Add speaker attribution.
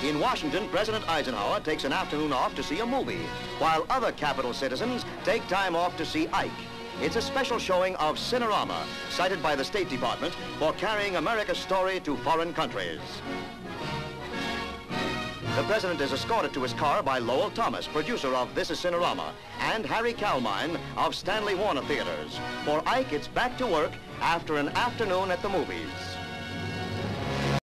Speaker 1: In Washington, President Eisenhower takes an afternoon off to see a movie, while other capital citizens take time off to see Ike. It's a special showing of Cinerama, cited by the State Department for carrying America's story to foreign countries. The President is escorted to his car by Lowell Thomas, producer of This is Cinerama, and Harry Kalmine of Stanley Theaters. For Ike, it's back to work after an afternoon at the movies.